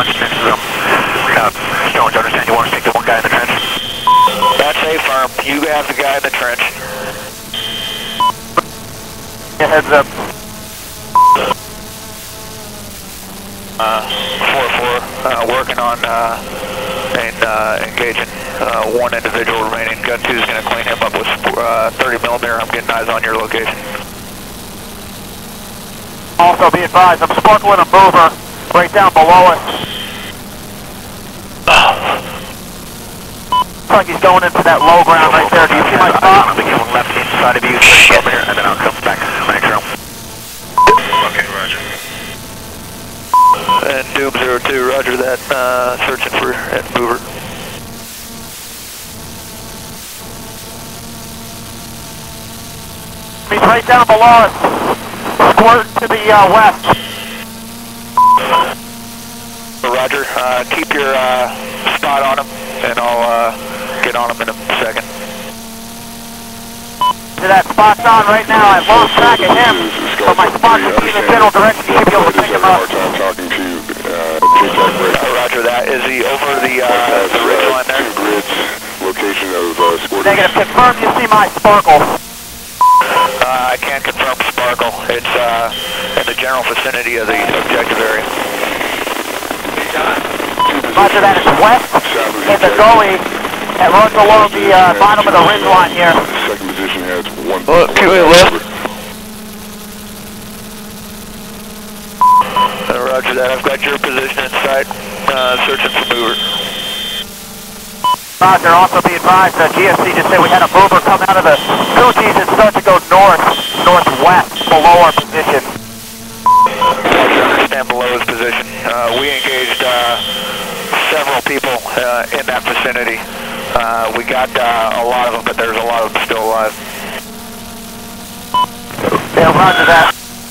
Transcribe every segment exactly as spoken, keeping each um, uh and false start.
watching next to them. Uh, Stones, understand you want to take the one guy in the trench? That's a firm. You have the guy in the trench. Yeah, heads up. Uh, four four, uh, working on, uh, and, uh, engaging, uh, one individual remaining. Gun two is going to clean him up with, uh, thirty millimeter. I'm getting eyes on your location. Also be advised, I'm sparkling a mover right down below us. Looks like he's going into that low ground right there. Do you see my spot? I'm going to give him left inside of you, over here, and then I'll come back to the next room. Okay, roger. And Doom zero two, roger that, uh, searching for that mover. He's right down below us. Squirt to the uh, west. Roger, uh, keep your uh, spot on him, and I'll uh, get on him in a second. To that spot's on right now. I've lost track of him, but my spot should be in the general direction. You should be able to pick him up. Talking to uh, Roger that. Is he over the uh, the ridge line there? Two grids, location of uh, squad. Negative. Confirm you see my sparkle. Uh, I can't confirm sparkle. It's uh, in the general vicinity of the objective area. Roger that. It's west in the gully that runs along the uh, bottom of the ridge line here. Second position has one. Oh, two way left. Uh, roger that. I've got your position in sight. Uh, searching for mover. Roger. Also be advised, uh, G S C just said we had a mover come out of the Cooties and start to go north, northwest below our position. Roger, understand below his position. Uh, we engaged uh, several people uh, in that vicinity. Uh, we got uh, a lot of them, but there's a lot of them still alive. Yeah, roger that.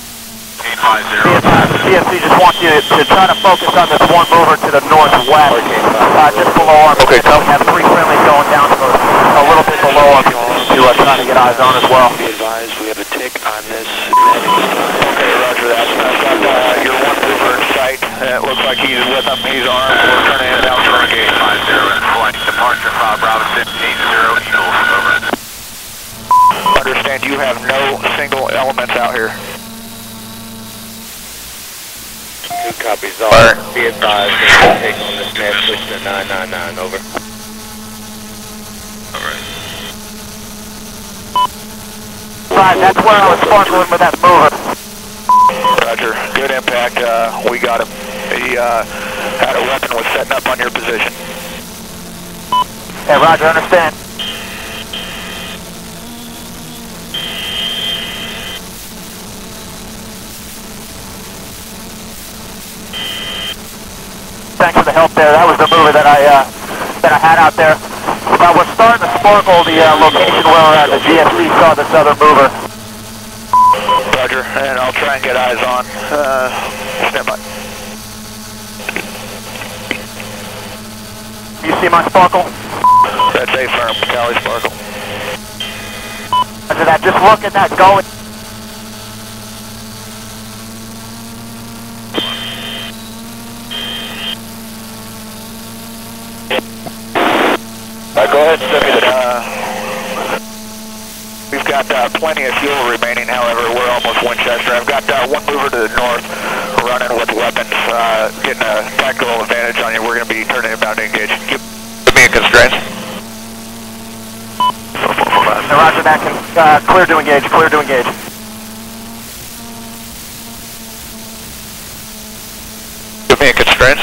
G S C just wants you to, to try to focus on this one mover to the northwest, uh, just below our position. We have three friendlies going down to a little bit below our position to uh, trying to get eyes on as well. Be advised, we have a tick on this medic. Okay, roger that. I've got uh, your one mover in sight. Uh, it looks like he's with him. He's armed. We're turning it out to engage. five zero in flight. Departure five Bravo fifteen zero Eagles. Over. Understand you have no single elements out here. Two copies all. Be advised, we're going to take on this man, push to nine nine nine, over. Alright. Right, that's where I was sparkling with that mover. Roger. Good impact. Uh, we got him. He uh, had a weapon, was setting up on your position. Yeah, roger, understand. Thanks for the help there. That was the mover that I uh, that I had out there. Uh, we're starting to sparkle the uh, location where uh, the G S C saw this other mover. Roger, and I'll try and get eyes on. Uh, stand by. You see my sparkle? That's a firm, Cali Sparkle. Roger that. Just look at that gully. Uh, go ahead and send me the, uh, we've got uh, plenty of fuel remaining, however, we're almost Winchester. I've got uh, one mover to the north running with weapons, uh, getting a tactical advantage on you. We're going to be turning inbound to engage. Give me a constraint. Uh, roger that. Can, uh, clear to engage. Clear to engage. Give me a constraint.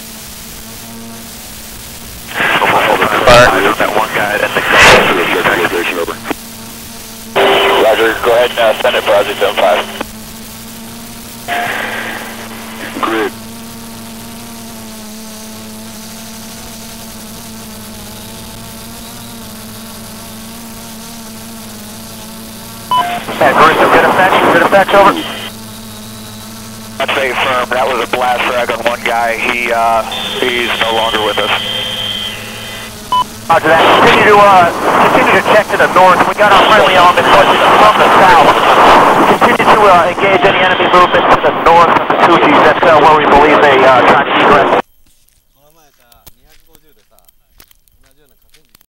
That one guy at the Location over. Roger, go ahead and uh, send it Project zone five. Grid. Yeah, Bruce, good effects. Good effects, over. That's a firm. That was a blast frag on one guy. He, uh, he's no longer with us. Roger that. Continue to, uh, continue to check to the north. We got our friendly element pushing from the south. Continue to, uh, engage any enemy movement to the north of the Cooties. That's, uh, where we believe they, uh, tried to egress. ひゃくごじゅうでさ同じような河川敷